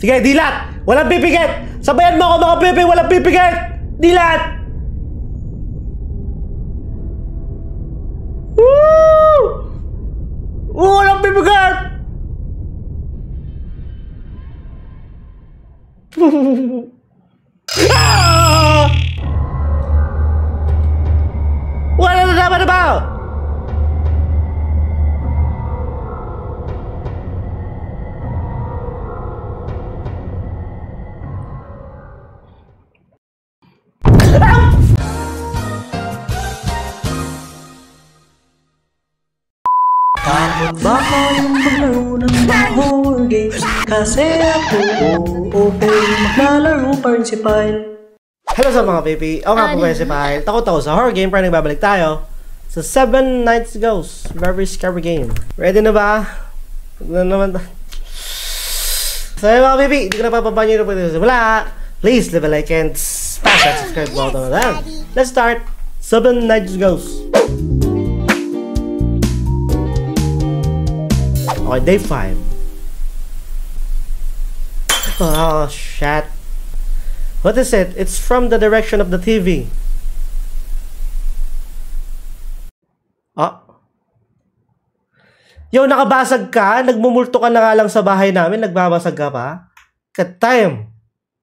Sige, dilat! Walang pipikit! Sabayan mo ako mga pipi! Walang pipikit! Dilat! Woo! Walang pipikit! Ah! Wala na naman na ba? Bakit ba kayong maglaro ng mga horror games? Kasi ako, okay, maglalaro pa rin si Pyle. Hello sa mga pipi. Ako nga po ba si Pyle. Takot ako sa horror game pero nagbabalik tayo sa 7 Nights Ghosts. Very scary game. Ready na ba? Huwag na naman. So mga pipi, hindi ko na papabanyo na po dito. Wala. Please leave a like and smash that subscribe button na lang. Let's start 7 Nights Ghosts. Okay, day 5. Oh, shit. What is it? It's from the direction of the TV. Oh. Yo, nakabasag ka? Nagmumulto ka na nga lang sa bahay namin. Nagbabasag ka pa? Cut time.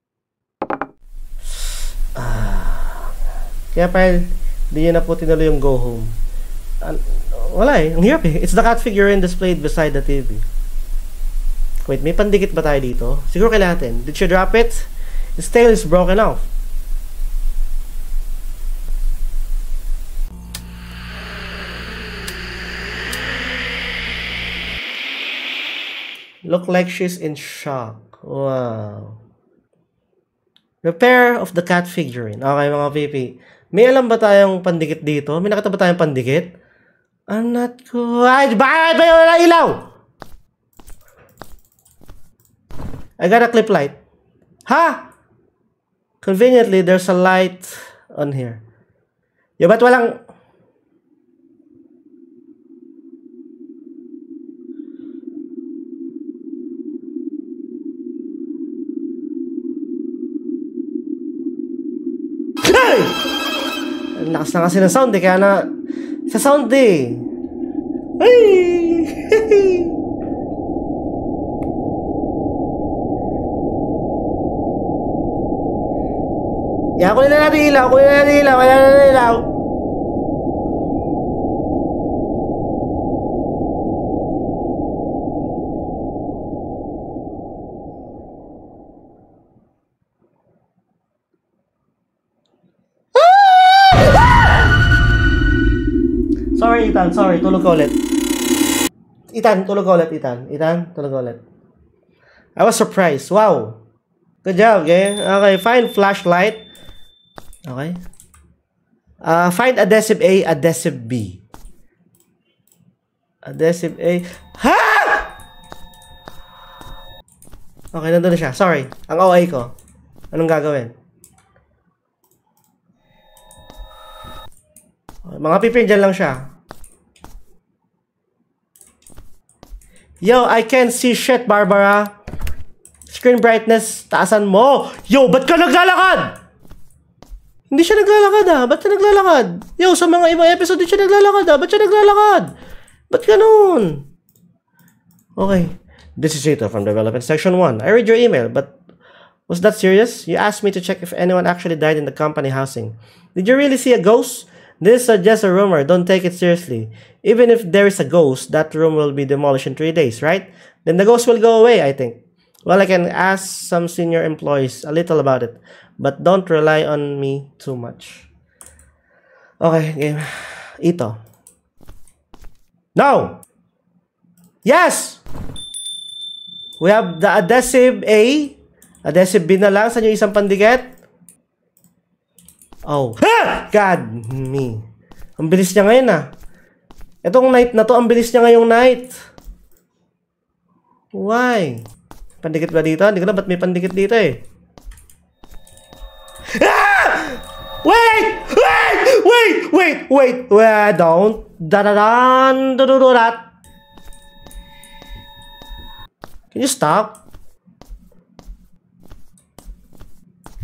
Kaya pa, hindi nyo na po tinuloy yung go home. Wala eh. Ang hirap eh. It's the cat figurine displayed beside the TV. Wait, may pandikit ba tayo dito? Siguro kailangan natin. Did she drop it? Its tail is broken off. Look like she's in shock. Wow. Repair of the cat figurine. Okay mga pipi. May alam ba tayong pandikit dito? May nakita ba tayong pandikit? I'm not cool. Ay, bakit ba yung ilaw? I got a clip light. Ha? Conveniently, there's a light on here. Yo, ba't walang... Hey! Ang lakas na kasi ng sound eh, kaya na... Sa sound eh. Hey! Yeah, kunin na natin ilaw. Kunin na natin ilaw. Wala na natin ilaw. Sorry, Ethan. Sorry. Tulog ka ulit. Ethan, tulog ka ulit, Ethan. Ethan, tulog ka ulit. I was surprised. Wow. Good job, okay? Okay, find flashlight. Okay. Find adhesive A, adhesive B. Adhesive A. Ha! Okay, nandun na siya. Sorry. Ang OA ko. Anong gagawin? Mga pipin dyan lang siya. Yo, I can't see shit, Barbara. Screen brightness, taasan mo. Yo, ba't ka naglalakad? Hindi siya naglalakad ah. Ba't siya naglalakad? Yo, sa mga ibang episode, hindi siya naglalakad ah. Ba't siya naglalakad? Ba't ganun? Okay. This is Rito from Development Section 1. I read your email, but was that serious? You asked me to check if anyone actually died in the company housing. Did you really see a ghost? This is just a rumor. Don't take it seriously. Even if there is a ghost, that room will be demolished in 3 days, right? Then the ghost will go away, I think. Well, I can ask some senior employees a little about it, but don't rely on me too much. Okay, game. Ito. No! Yes! We have the adhesive A. Adhesive B na lang. Saan yung isang pandikit? Oh. Ha! God me. Ang bilis niya ngayon ah. Itong night na to, ang bilis niya ngayong night. Why? Pandikit ba dito? Hindi ko na ba't may pandikit dito eh. Ah! Wait! Wait! Wait! Wait! Wait! Wait! Don't. Da-da-dan. Do-do-do-dat. Can you stop?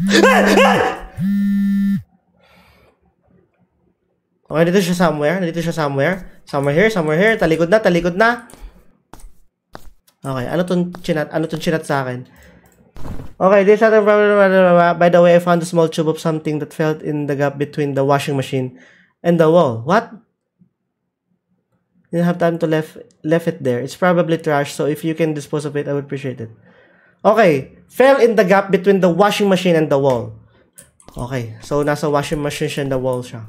Okay, dito siya somewhere. Dito siya somewhere. Somewhere here. Talikod na. Okay, ano tong chinat sa akin? Okay, this other by the way, I found a small tube of something that fell in the gap between the washing machine and the wall. What? You didn't have time to left it there. It's probably trash, so if you can dispose of it, I would appreciate it. Okay, fell in the gap between the washing machine and the wall. Okay, so nasa washing machine siya and the wall siya.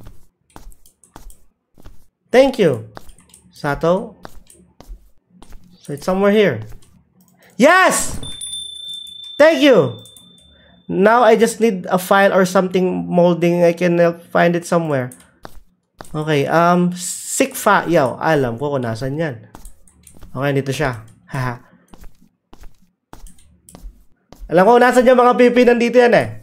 Thank you, Sato. So it's somewhere here. Yes! Thank you! Now I just need a file or something molding. I can find it somewhere. Okay, Sikfa. Yaw, alam ko kung nasan yan. Okay, dito siya. Haha. Alam ko kung nasan yan mga pipi. Nandito yan eh.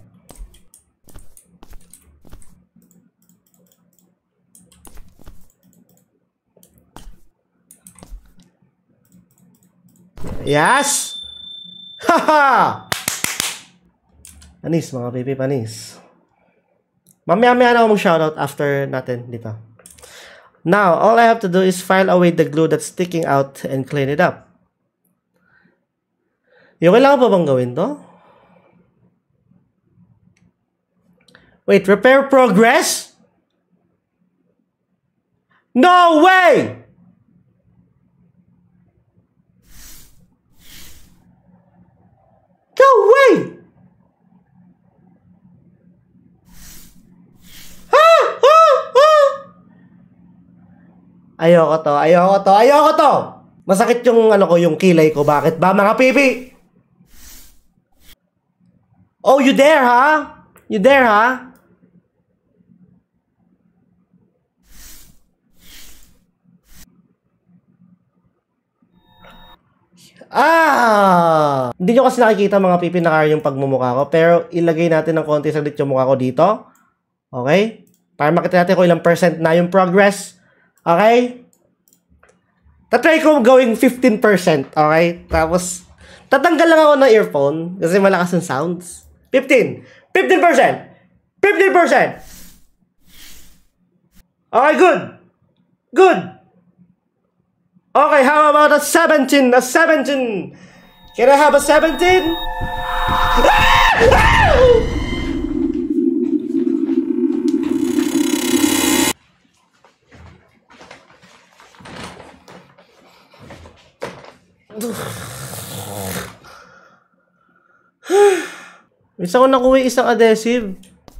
Yes! Haha! Panis mga pipi, panis. Mamaya-maya na ako mag-shoutout after natin dito. Now, all I have to do is file away the glue that's sticking out and clean it up. Yung kailangan pa bang gawin to? Wait, repair progress? No way! No way! Ayoko to. Masakit yung yung kilay ko. Bakit ba mga pipi? Oh, you there, ha? You there, ha? Hindi nyo kasi nakikita mga pipi na yung pagmumukha ko. Pero ilagay natin ng konti saglit yung mukha ko dito. Okay? Para makita natin kung ilang % na yung progress. Okay? Tatry ko gawing 15%. Okay? Tapos, tatanggal lang ako ng earphone kasi malakas ang sounds. 15%. Okay, good. Okay, how about a 17? A 17. Can I have a 17? Isa ko nakuha isang adhesive.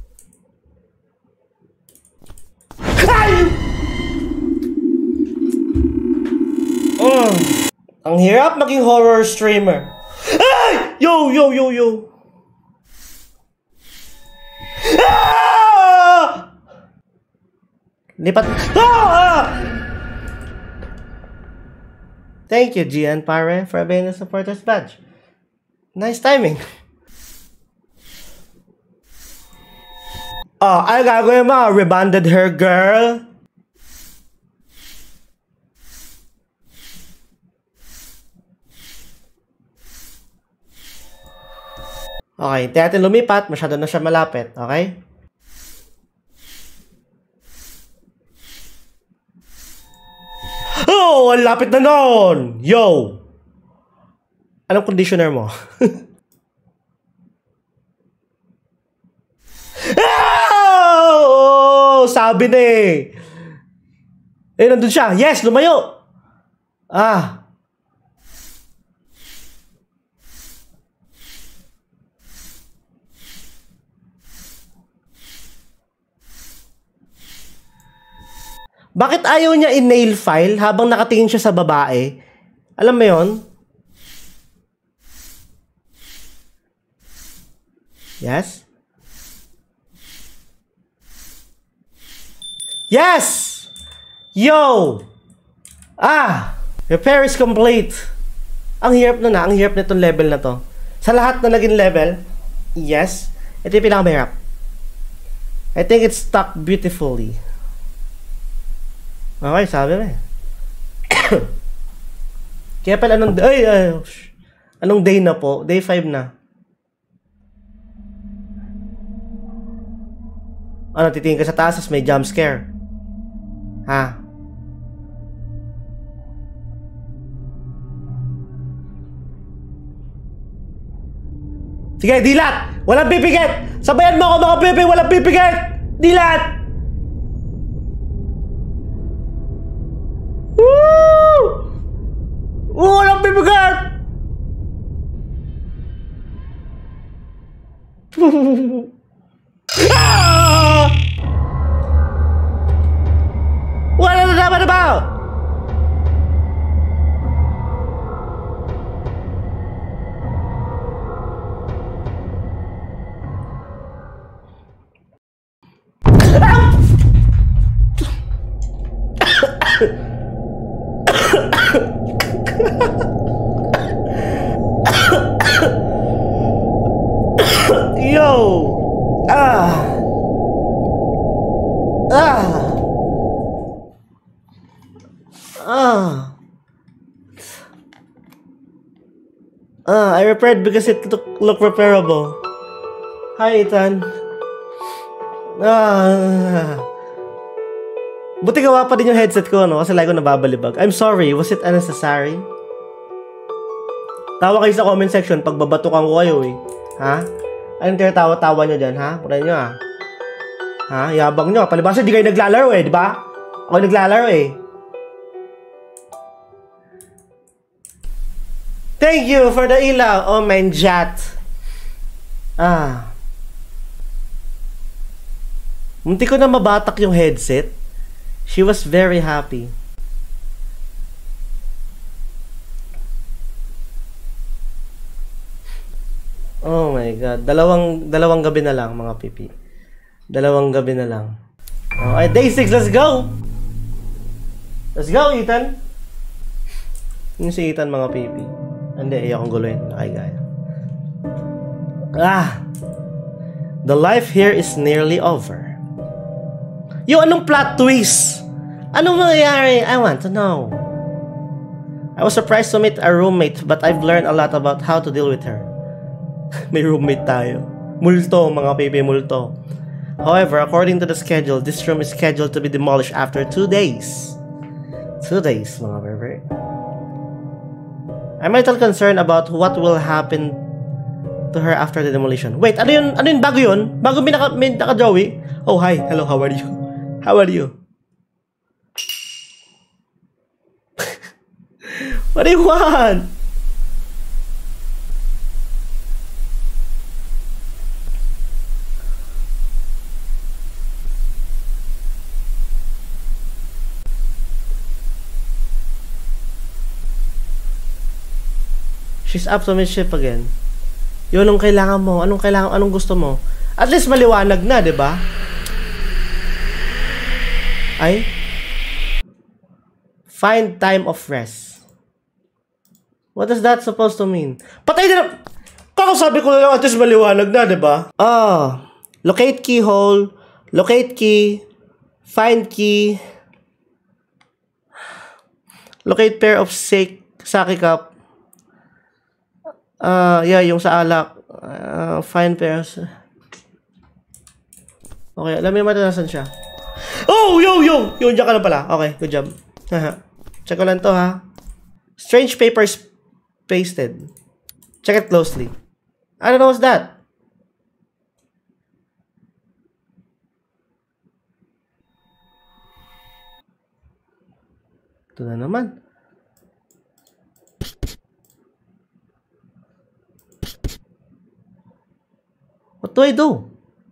Ang hirap maging horror streamer. Ay! Yo! Lipat. Thank you, Gian Pare, for being a supporter's badge. Nice timing. Ay gagawin mo, rebonded hair girl. Okay, hintayin natin lumipat. Masyado na siya malapit. Okay? Oh, ang lapit na nun! Yo! Anong conditioner mo? Oh, sabi na eh. Nandun siya. Yes, lumayo. Bakit ayaw niya i-nail file habang nakatingin siya sa babae? Alam mo yon? Yes? Yes! Yo! Repair is complete. Ang hirap na ang hirap nitong level na to. Sa lahat na naging level, yes, ito yung pinakamahirap. I think it's stuck beautifully. Okay, sabi mo eh. Kaya pala anong day na po? Day 5 na. Ano, titingin ka sa taas, may jump scare. Ha? Sige, dilat! Walang pipigit! Sabayan mo ako mga pipi! Walang pipigit! Dilat! Woo! Walang pipigit! Ah! Wala na naman na ba? Yo! I repaired because it looked repairable. Hi, Ethan. Buti gawa pa din yung headset ko, no? Kasi lagi ko nababalibag. I'm sorry, was it unnecessary? Tawa kayo sa comment section pag babatukan ko kayo, eh. Ha? Anong tinatawa-tawa nyo dyan, ha? Punan nyo, ha? Ha? Yabang nyo. Palibasa, di kayo naglalaro, eh, di ba? Ako naglalaro, eh. Thank you for the ilaw, oh my jat. Munti ko na mabatak yung headset. She was very happy. Oh my god. Dalawang gabi na lang, mga pipi. Dalawang gabi na lang. Okay, day 6, let's go! Let's go, Ethan! Yung si Ethan, mga pipi. Hindi, ayokong guluhin. Nakigaya. The life here is nearly over. Yung anong plot twist? Anong mangyayari? I want to know. I was surprised to meet a roommate, but I've learned a lot about how to deal with her. May roommate tayo. Multo, mga pipi, multo. However, according to the schedule, this room is scheduled to be demolished after 2 days. 2 days, mga pipi. I'm a little concerned about what will happen to her after the demolition. Wait, ano yun? Bago yun? Bago may naka-Joey? Oh, hi. Hello, how are you? How are you? What do you want? She's up to mischief again. Yun ang kailangan mo. Anong gusto mo? At least maliwanag na, 'di ba? Ay. Find time of rest. What is that supposed to mean? Patay na. Kakasabi ko lang at least maliwanag na, 'di ba? Locate keyhole, locate key, find key, locate pair of sake cup. Yeah, yung sa alak. Find pairs. Okay, alam mo naman nasan siya. Oh, yo! Yung dyan ka lang pala. Okay, good job. Check ko lang to, ha. Strange papers pasted. Check it closely. I don't know what's that. Ito na naman. What do I do?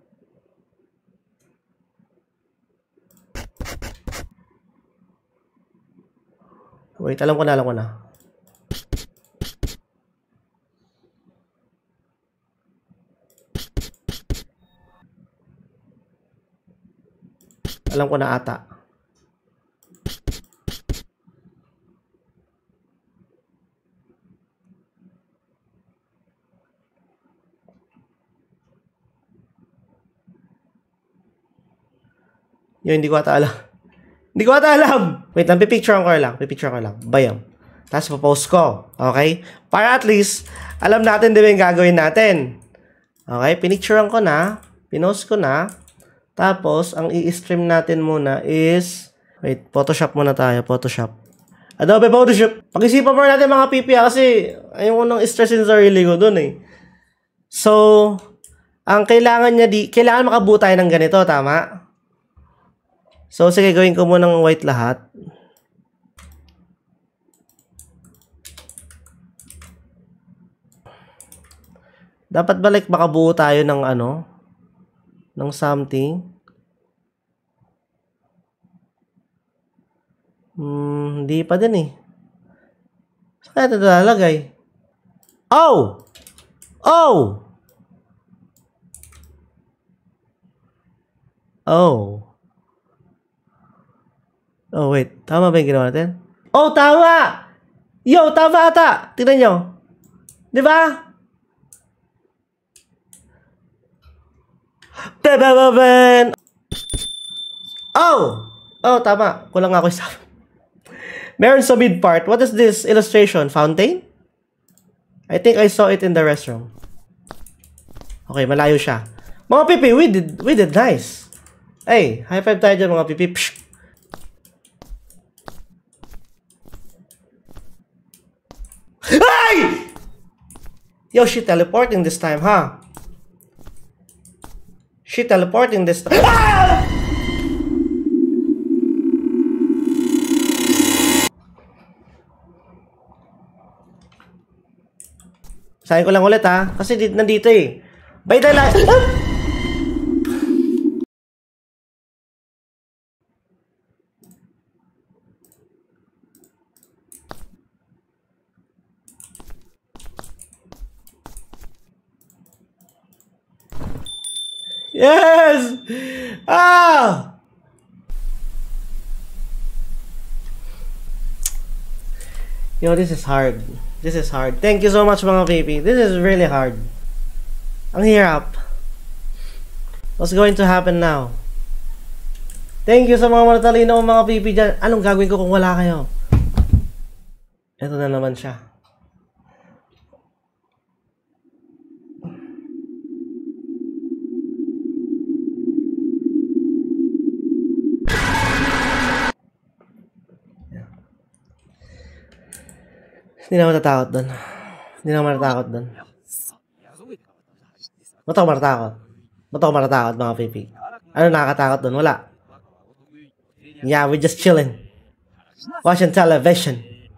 Wait, alam ko na. Alam ko na ata. Yun, hindi ko ata alam. Hindi ko ata alam. Wait lang, pipicturean ko lang. Bayam. Tapos post ko. Okay? Para at least, alam natin din yung gagawin natin. Okay? Pinicturean ko na. Pinost ko na. Tapos, ang i-stream natin muna is... Wait, Photoshop muna tayo. Photoshop. Adobe Photoshop. Pag-isipan pa natin mga pipi kasi ayaw ko nang stressin sa sarili ko dun eh. So, ang kailangan niya kailangan makabuo tayo ng ganito, tama? So, sige, gawin ko muna ng white lahat. Dapat balik makabuo tayo ng ano? Ng something. Hindi pa din eh. Saan kaya ito lalagay? Oh! Oh! Oh. Oh, wait. Tama ba yung ginawa natin? Oh, tama! Yo, tama ata! Tignan nyo. Diba? Babababan! Oh! Oh, tama. Kulang ako isa. Meron sa mid part. What is this illustration? Fountain? I think I saw it in the restroom. Okay, malayo siya. Mga pipi, we did nice. Hey, high five tayo dyan mga pipi. Psh! Ay! Yo, she teleporting this time, huh? She teleporting this time. Ah! Sahin ko lang ulit ha. Kasi nandito eh. By the last... Yes! Ah! Yo, this is hard. This is hard. Thank you so much mga baby. This is really hard. Ang hirap. What's going to happen now? Thank you sa mga matatalino mga baby dyan. Anong gagawin ko kung wala kayo? Ito na naman siya. Hindi na matatakot doon. Hindi na matatakot doon. Ba't ako matatakot? Ba't ako matatakot mga pipi? Ano nakakatakot doon? Wala. Yeah, we're just chilling. Watching television.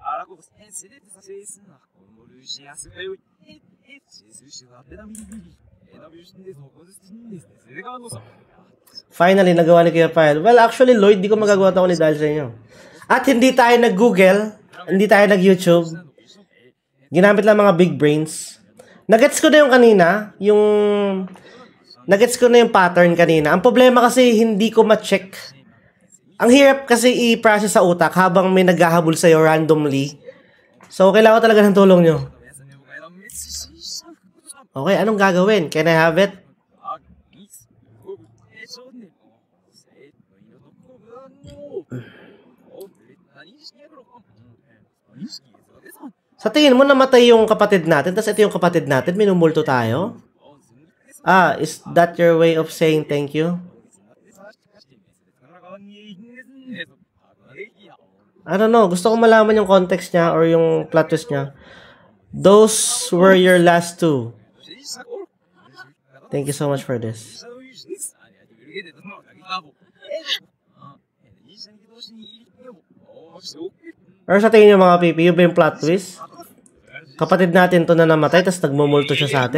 Finally, nagawa ni Kuya Pyle. Well, actually, Lloyd, di ko magagawa ito ni dahil sa inyo. At hindi tayo nag-Google, hindi tayo nag-YouTube. Ginamit lang mga big brains. Nagets ko na yung kanina, nagets ko na yung pattern kanina. Ang problema kasi hindi ko ma-check. Ang hirap kasi i-process sa utak habang may naghahabol sa'yo randomly. So, kailangan ko talaga ng tulong nyo. Okay, anong gagawin? Can I have it? Sa tingin mo namatay yung kapatid natin, tapos ito yung kapatid natin, minumulto tayo? Ah, is that your way of saying thank you? I don't know, gusto ko malaman yung context niya or yung plot twist niya. Those were your last two. Thank you so much for this. Or sa tingin nyo mga pipi, yung ba yung plot twist? Kapatid natin to na namatay, tapos nagmumulto siya sa atin?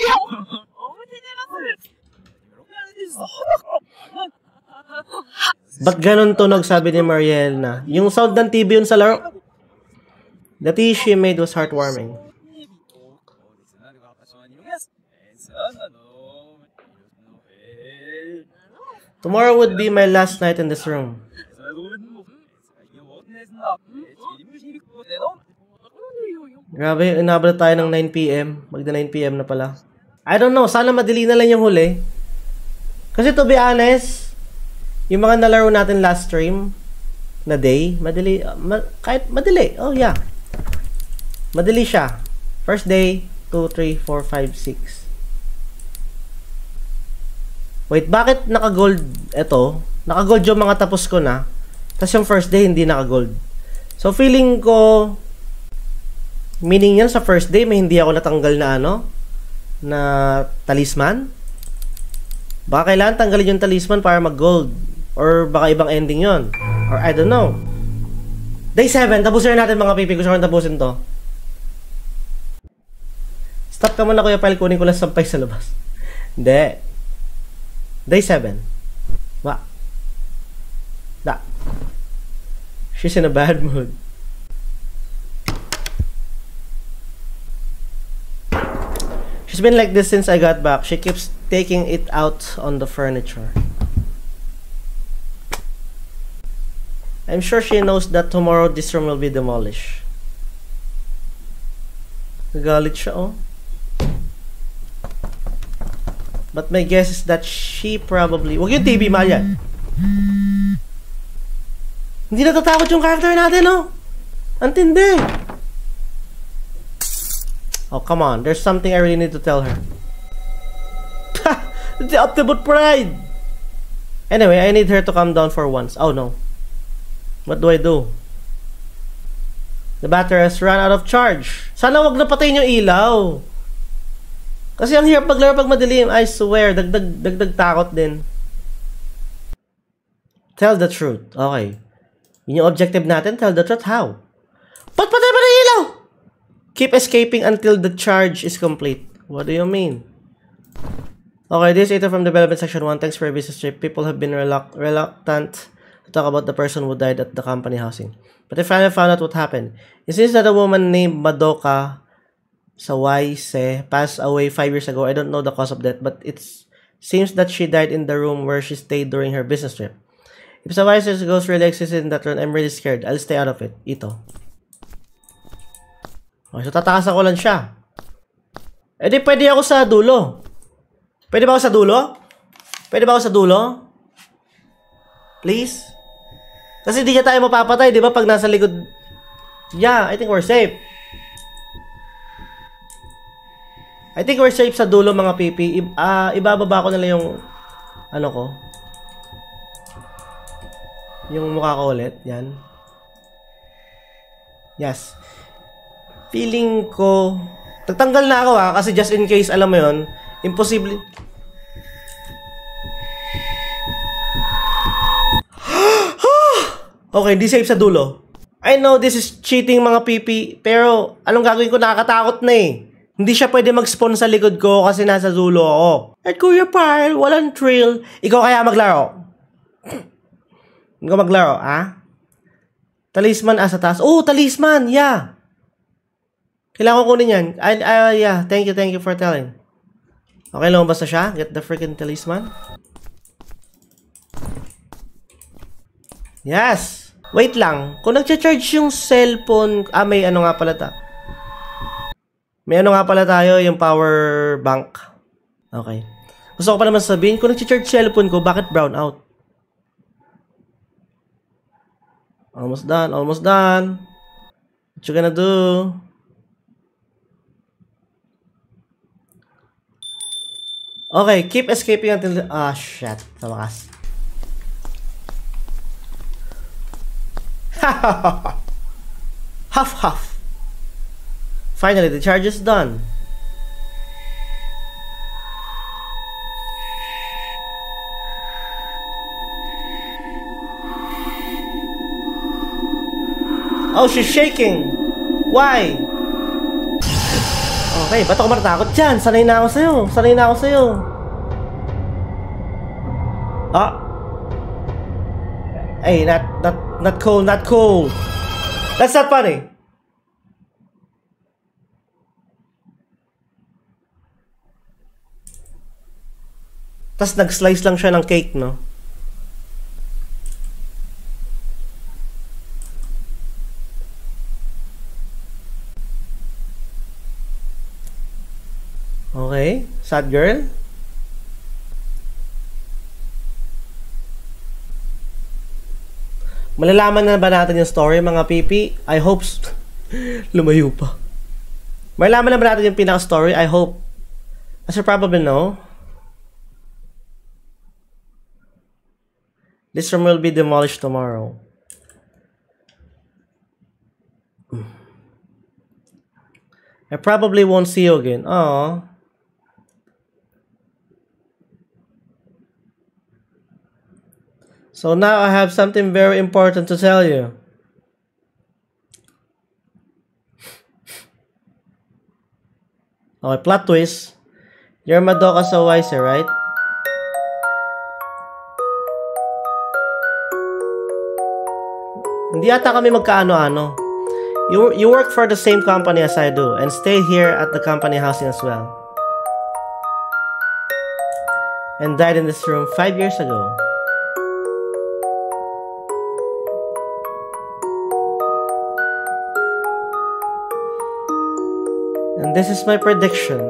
Ba't ganun tunog, sabi ni Mariel na? Yung sound ng TV yun sa laro. The tea she made was heartwarming. Tomorrow would be my last night in this room. Grabe, inabot tayo ng 9 PM. Magda 9 PM na pala. I don't know, sana madali na lang yung huli. Kasi to be honest, yung mga nalaro natin last stream na day, madali, kahit madali, oh yeah. Madali siya. First day, 2, 3, 4, 5, 6. Wait, bakit naka-gold ito? Naka-gold yung mga tapos ko na. Tapos yung first day, hindi naka-gold. So, feeling ko, meaning yan sa first day, may hindi ako natanggal na ano? Na talisman? Baka kailangan tanggalin yung talisman para mag-gold. Or baka ibang ending yon. Or I don't know. Day 7, tapusin natin mga pipi. Gusto ko tapusin to. Stop ka muna kuya pile, kunin ko lang sampay sa labas. Hindi. Day 7. Ba? Da. She's in a bad mood. She's been like this since I got back. She keeps taking it out on the furniture. I'm sure she knows that tomorrow this room will be demolished. Nagalit siya, oh. But my guess is that she probably... Huwag yung TV, mahal yan. Hindi natatakot yung character natin, oh. Antindi. Oh, come on. There's something I really need to tell her. The ultimate pride. Anyway, I need her to calm down for once. Oh, no. What do I do? The battery has run out of charge. Sana wag na patayin yung ilaw. Kasi ang hirap maglaro pag madilim. I swear, dagdag takot din. Tell the truth. Okay. Yun yung objective natin. Tell the truth. How? Ba't patay pa na ilaw? Keep escaping until the charge is complete. What do you mean? Okay, this is Ito from Development Section 1. Thanks for your business trip. People have been reluctant talk about the person who died at the company housing. But I finally found out what happened. It seems that a woman named Madoka Sawaise passed away 5 years ago. I don't know the cause of death, but it seems that she died in the room where she stayed during her business trip. If Sawaise's ghost really existed in that room, I'm really scared. I'll stay out of it. Ito. Okay, so tatakasan ko lang siya. Eh di pwede ako sa dulo. Pwede ba ako sa dulo? Pwede ba ako sa dulo? Please? Kasi di niya tayo mapapatay, di ba? Pag nasa likod. Yeah, I think we're safe. I think we're safe sa dulo mga pipi. Ibababa ko na lang yung ano ko. Yung mukha ko ulit. Yan. Yes. Feeling ko tatanggal na ako kasi just in case, alam mo yon, imposible. Okay, di safe sa dulo. I know this is cheating mga pipi, pero anong gagawin ko? Nakakatakot na eh. Hindi siya pwede mag-spawn sa likod ko kasi nasa dulo ako. At Kuya Pile, walang thrill. Ikaw kaya maglaro? Ikaw maglaro, ha? Talisman sa taas. Oh, talisman, yeah. Kailangan ko kunin yan. Yeah, thank you for telling. Okay, lumabas na siya. Get the freaking talisman. Yes! Wait lang. Kung nag-charge yung cellphone... may ano nga pala May ano nga pala tayo, yung power bank. Okay. Gusto ko pa naman sabihin, kung nag-charge cellphone ko, bakit brown out? Almost done, almost done. What you gonna do? Okay, keep escaping until... shit. Sa wakas. Huff huff. Finally, the charge is done. Oh, she's shaking. Why? Okay, ba't ako matatakot dyan? Sanay na ako sa'yo. Sanay na ako sa'yo. Hey, not cool, not cool. That's not funny. Tas nag-slice lang siya ng cake, no? Okay, sad girl. Malalaman na ba natin yung story, mga pipi? I hope... Lumayo pa. Malalaman na ba natin yung pinaka-story? I hope. As you probably know, This room will be demolished tomorrow. I probably won't see you again. Aww. So now I have something very important to tell you. Okay, plot twist. You're Madoka Sawise, right? Hindi ata kami magkaano-ano. You work for the same company as I do and stay here at the company housing as well. And died in this room 5 years ago. And this is my prediction.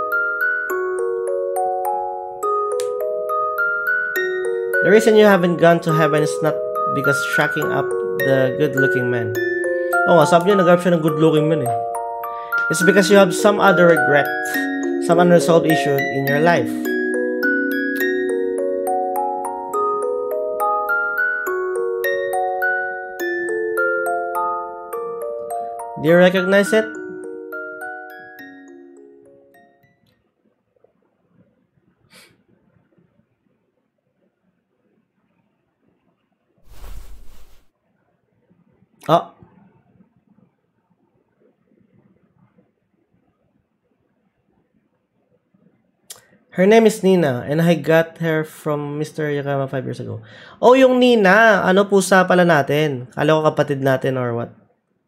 The reason you haven't gone to heaven is not because shacking up the good-looking men. Oh, sabi niyo nag-grab siya ng good-looking men eh. It's because you have some other regret, some unresolved issue in your life. Do you recognize it? Oh. Her name is Nina, and I got her from Mr. Yakama 5 years ago. Oh, yung Nina. Ano pusa pala natin? Kala ko kapatid natin or what?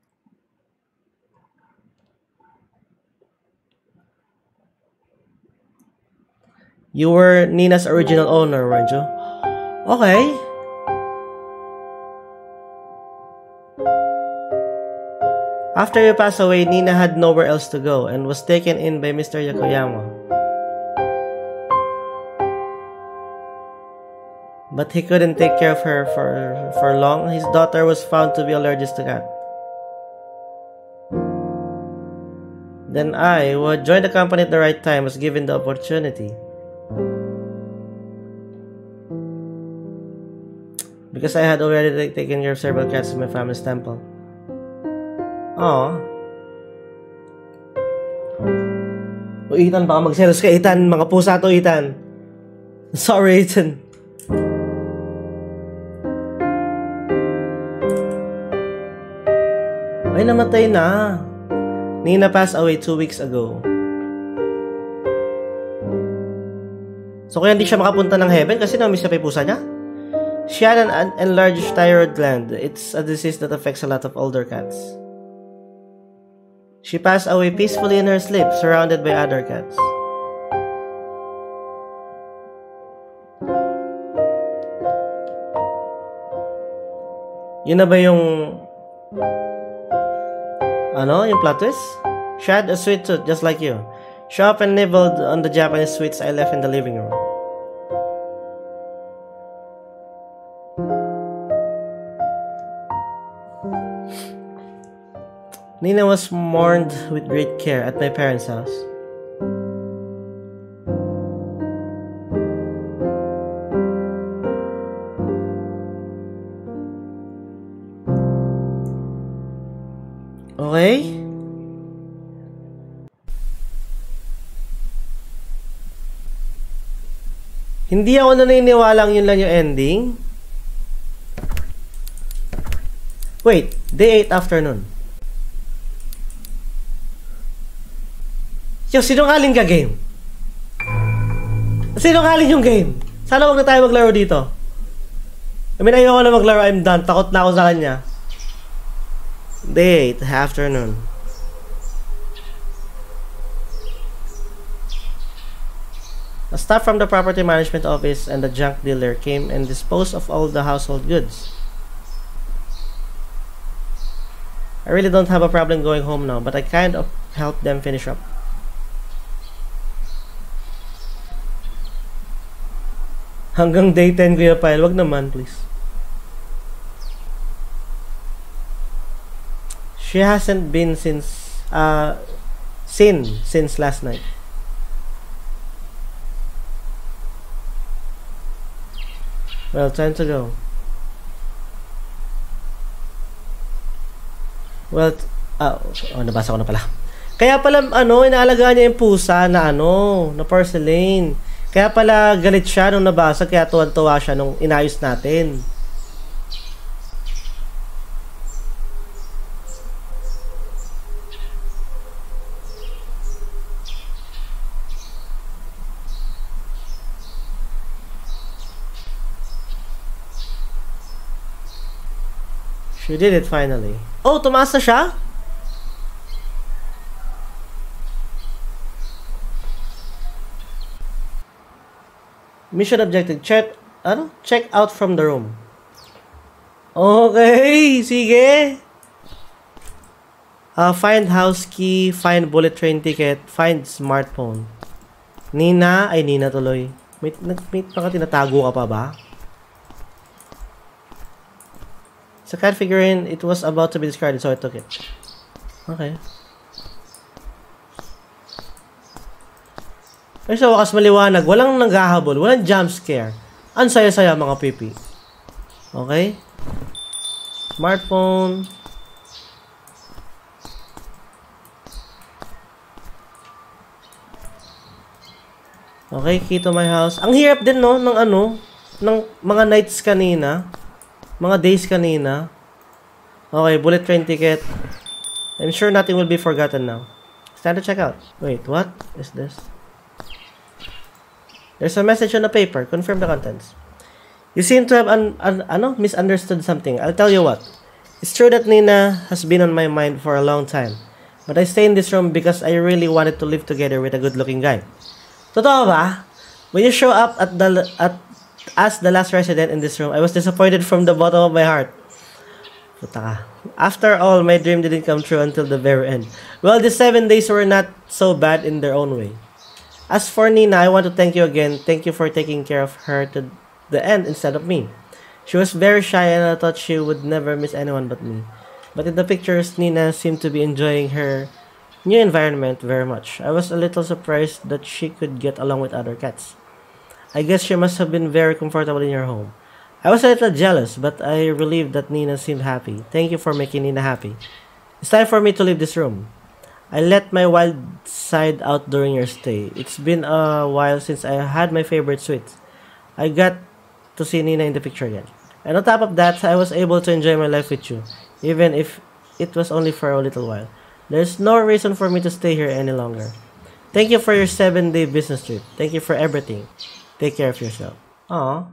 You were Nina's original owner, weren't you? Okay. After you passed away, Nina had nowhere else to go and was taken in by Mr. Yokoyama. But he couldn't take care of her for long. His daughter was found to be allergic to cat. Then I, who had joined the company at the right time, was given the opportunity. Because I had already taken care of several cats in my family's temple. Aww. O Ethan, baka magselos ka Ethan. Mga pusa to Ethan. Sorry Ethan. Ay, namatay na. Nina passed away 2 weeks ago. So kaya hindi siya makapunta ng heaven kasi namiss siya pa yung pusa niya? She had an enlarged thyroid gland. It's a disease that affects a lot of older cats. She passed away peacefully in her sleep, surrounded by other cats. Yun na ba yung... Ano? Yung plot twist? She had a sweet tooth, just like you. She often nibbled on the Japanese sweets I left in the living room. Nina was mourned with great care at my parents' house. Okay? Hindi ako naniniwalang yun lang yung ending. Wait, day 8 afternoon. Yo, sinungaling ka game. Sinungaling yung game. Sana wag na tayo maglaro dito. I mean, ayoko na maglaro. I'm done. Takot na ako sa kanya. Day 8, afternoon. A staff from the property management office and the junk dealer came and disposed of all the household goods. I really don't have a problem going home now, but I kind of helped them finish up. Hanggang day 10 Kuya Pyle, wag naman please. She hasn't been since since last night. Well, time to go. Well, nabasa ko na pala. Kaya pala, inaalagaan niya yung pusa na na porcelain. Kaya pala galit siya nung nabasa, kaya tuwan-tuwa siya nung inayos natin. She did it finally. Oh, tumaas na siya? Mission objective. Check out from the room. Okay, sige. Find house key, find bullet train ticket, find smartphone. Nina tuloy. May baka tinatago ka pa ba? Sa cat figurine, it was about to be discarded, so I took it. Okay. Ay, sa wakas maliwanag. Walang naghahabol. Walang jump scare. Ang saya-saya, mga pipi. Okay? Smartphone. Okay, key to my house. Ang hirap din, no? Ng mga nights kanina. Mga days kanina. Okay, bullet train ticket. I'm sure nothing will be forgotten now. It's time to check out. Wait, what is this? There's a message on the paper. Confirm the contents. You seem to have misunderstood something. I'll tell you what. It's true that Nina has been on my mind for a long time. But I stay in this room because I really wanted to live together with a good-looking guy. Totoo ba? When you show up as the last resident in this room, I was disappointed from the bottom of my heart. Puta ka. After all, my dream didn't come true until the very end. Well, the 7 days were not so bad in their own way. As for Nina, I want to thank you again. Thank you for taking care of her to the end instead of me. She was very shy and I thought she would never miss anyone but me. But in the pictures, Nina seemed to be enjoying her new environment very much. I was a little surprised that she could get along with other cats. I guess she must have been very comfortable in your home. I was a little jealous, but I relieved that Nina seemed happy. Thank you for making Nina happy. It's time for me to leave this room. I let my wild side out during your stay. It's been a while since I had my favorite sweets. I got to see Nina in the picture again. And on top of that, I was able to enjoy my life with you, even if it was only for a little while. There's no reason for me to stay here any longer. Thank you for your 7-day business trip. Thank you for everything. Take care of yourself. Aw.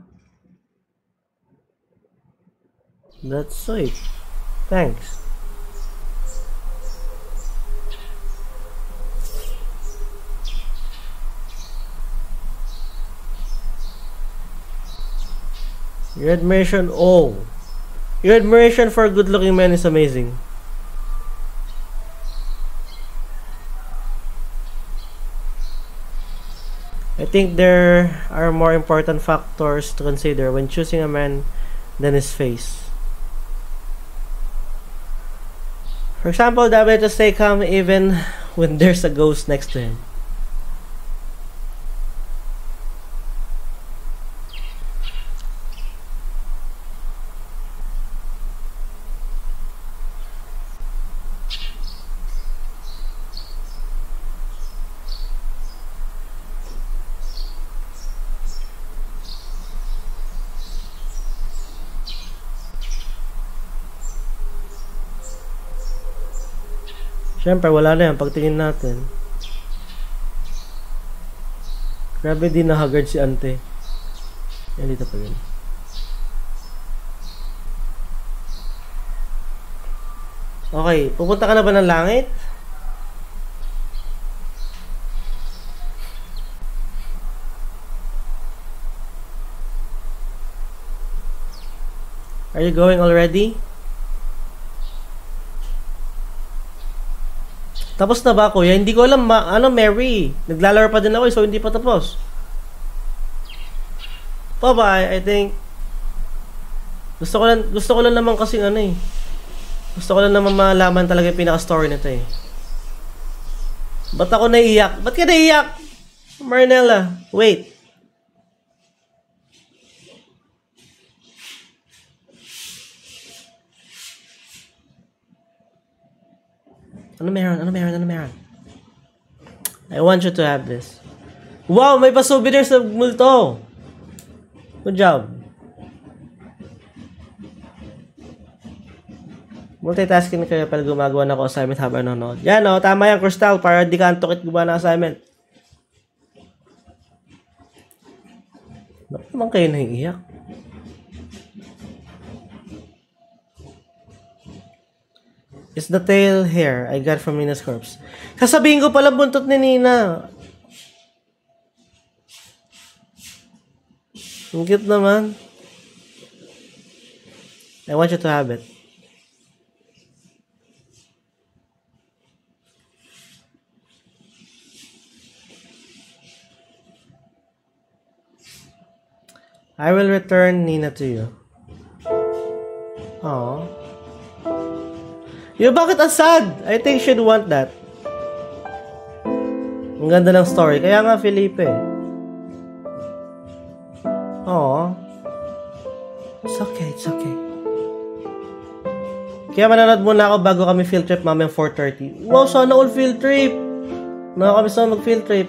That's sweet. Thanks. Your admiration, your admiration for a good-looking man is amazing. I think there are more important factors to consider when choosing a man than his face. For example, the ability to stay calm even when there's a ghost next to him. Siyempre, wala na yan. Pagtingin natin. Grabe din na haggard si ante. Yan, dito pa yun. Okay, pupunta ka na ba ng langit? Are you going already? Tapos na ba, kuya? Hindi ko alam, Mary. Naglalaro pa din ako, so hindi pa tapos. Bye-bye, I think. Gusto ko lang naman kasi Gusto ko lang naman malaman talaga yung pinaka-story nito eh. Ba't ako naiiyak? Ba't ka naiiyak? Marnella, wait. Ano meron? Ano meron? Ano meron? I want you to have this. Wow! May pa-souvenirs sa multo! Good job. Multitasking kayo pala gumagawa na ako assignment habang nanonood. Yan o, tama yan, Crystal, para di ka antokit gumawa ng assignment. Bakit naman kayo naiiyak? It's the tail hair I got from Nina's corpse. Sasabihin ko pala buntot ni Nina. Ang cute naman. I want you to have it. I will return Nina to you. Aww. Yo, bakit ang sad? I think she'd want that. Ang ganda ng story. Kaya nga, Felipe. Aww. It's okay, it's okay. Kaya manonood muna ako bago kami field trip mamayang 4:30. Wow, sana all field trip. Kami sana mag-field trip.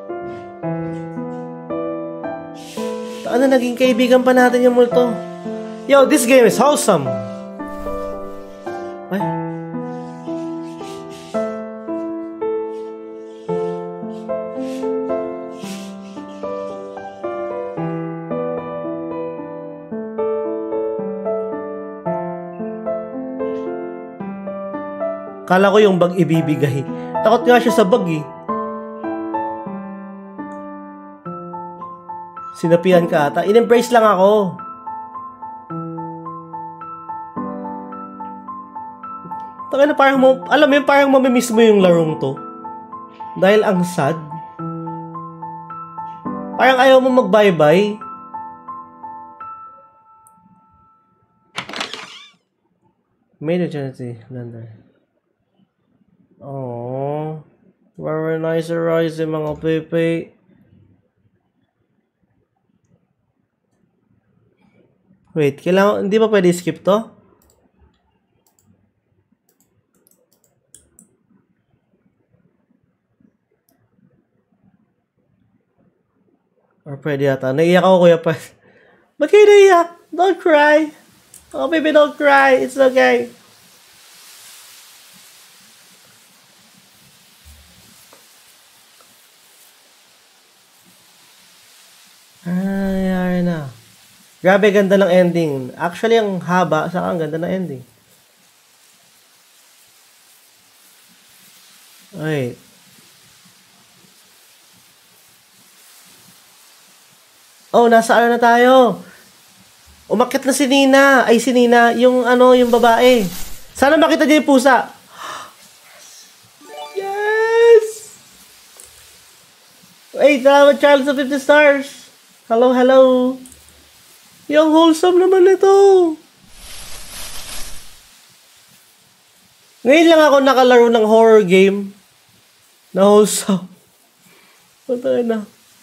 Ano, naging kaibigan pa natin yung multo. Yo, this game is wholesome. Ay. Kala ko yung bag ibibigay. Takot nga siya sa bag eh. Sinapian ka ata. In-embrace lang ako. Taka na parang alam mo yung parang mamimiss mo yung larong to. Dahil ang sad. Parang ayaw mo mag-bye-bye. Made eternity. Blender. Oh, very nice rise mga pepe. Wait, kailangan, hindi pa pwede skip to? Or pwede yata. Naiiyak ako, Kuya Pa. Ba't kayo naiiyak? Don't cry. Oh, baby, don't cry. It's okay. Ay na. Grabe, ganda ng ending. Actually, ang haba, saka ang ganda ng ending. Wait. Oh, nasa ano na tayo? Umakyat na si Nina. Ay, si Nina. Yung ano, yung babae. Sana makita niya yung pusa. Yes! Wait, salamat Charles of 50 stars. Hello, hello. Yung wholesome naman ito. Ngayon lang ako nakalaro ng horror game na wholesome. Punta na.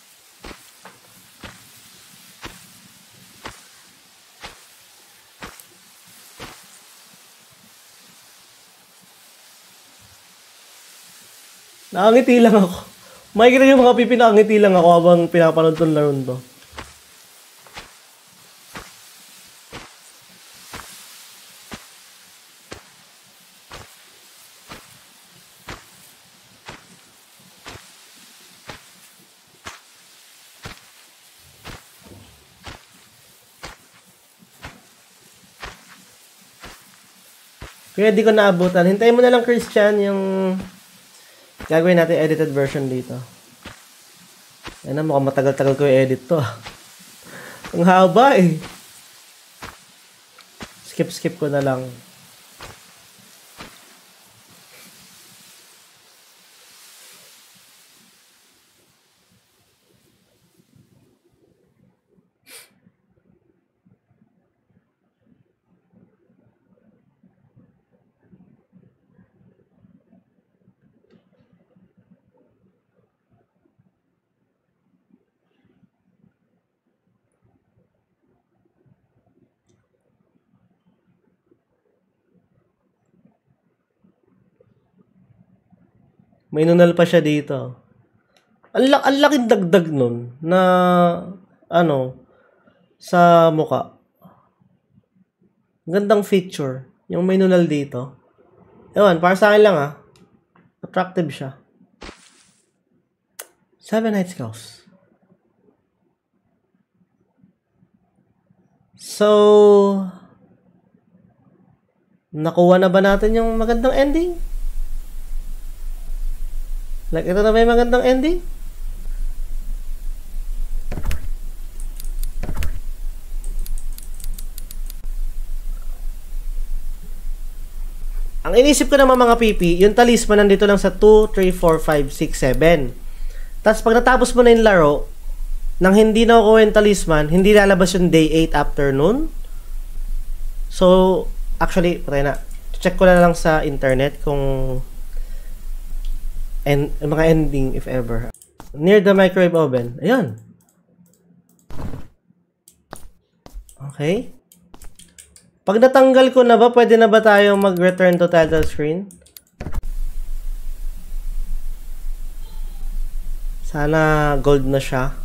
Nakangiti lang ako. Makikita yung mga pipi, nakangiti lang ako habang pinapanood tong laro to. Kaya di ko naabutan. Hintayin mo na lang, Christian, yung gagawin natin edited version dito. Ayun na, mukhang matagal-tagal ko i-edit to. Ang haba eh. Skip ko na lang. May nunal pa siya dito. Ang laking dagdag nun na ano sa muka. Gandang feature. Yung may nunal dito. Ewan, para sa akin lang attractive siya. 7 Night Skulls. So, nakuha na ba natin yung magandang ending? Like, ito na ba yung magandang ending? Ang inisip ko naman mga pipi, yung talisman nandito lang sa 2, 3, 4, 5, 6, 7. Tapos pag natapos mo na yung laro, nang hindi nakukuha yung talisman, hindi lalabas yung day 8 afternoon. So, actually, patay na. Check ko na lang sa internet kung mga ending if ever. Near the microwave oven. Ayan. Okay. Pag natanggal ko na ba, pwede na ba tayo mag-return to title screen? Sana gold na siya.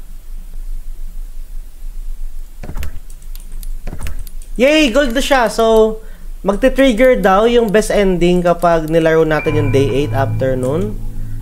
Yay! Gold na siya! So, magte-trigger daw yung best ending kapag nilaro natin yung day 8 afternoon.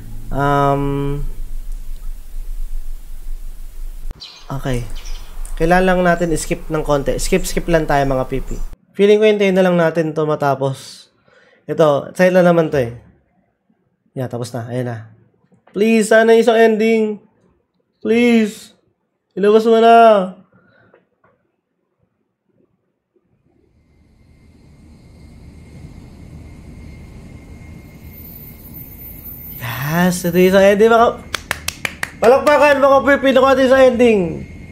Okay. Kailangan lang natin skip ng konti. Skip lang tayo mga pipi. Feeling ko hintayin na lang natin to matapos. Ito, side na naman to eh. Yeah, tapos na. Ayan na. Please, sana isang ending. Please. Ilabas mo na. Yes, ito isang ending. Palakpakan mga pipi na ko ito isang ending.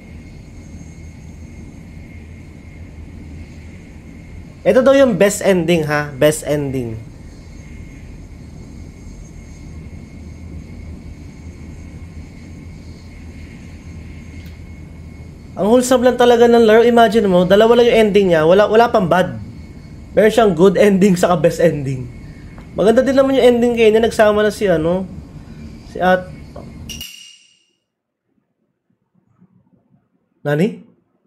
Ito daw yung best ending ha. Best ending. Ang wholesome lang talaga ng laro. Imagine mo, dalawa lang yung ending niya. Wala pang bad. Meron siyang good ending saka best ending. Maganda din naman yung ending kayo niya. Nagsama na si Nani?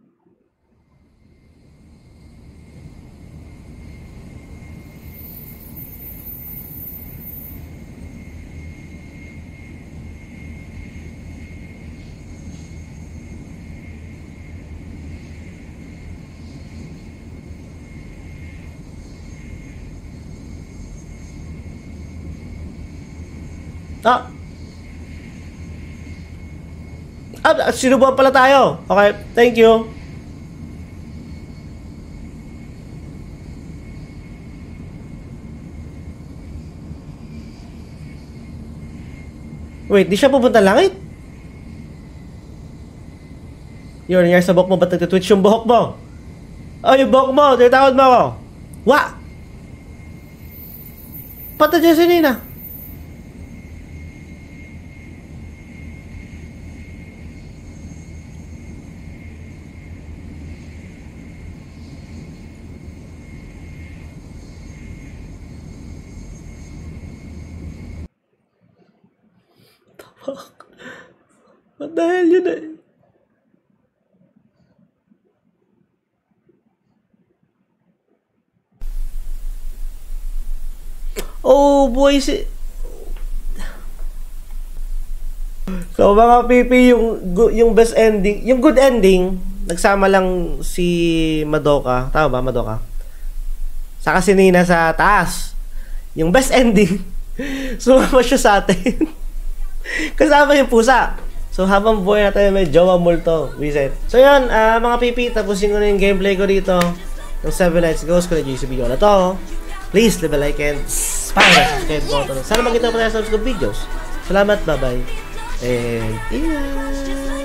Sinubukan pala tayo. Okay, thank you. Wait, di siya pupunta langit? Yun, nangyari sa buhok mo. Ba't nag-twitch yung buhok mo? Oh, yung buhok mo. Tinatawad mo ako. Wa! Pata dyan si Nina. What the hell yun eh? Oh boy, so mga pipi, yung best ending, yung good ending, nagsama lang si Madoka. Tama ba, Madoka? Saka si Nina sa taas. Yung best ending, sumama siya sa atin. Kasama yung pusa. So habang buhay natin may jowa multo. Reset. So yun, mga pipi, tapusin ko na yung gameplay ko dito ng 7 Nights Ghost ko na GC video na to. Please leave a like and spam the subscribe button. Sana magkita pa tayo sa subscribe videos. Salamat, bye bye. And ingat.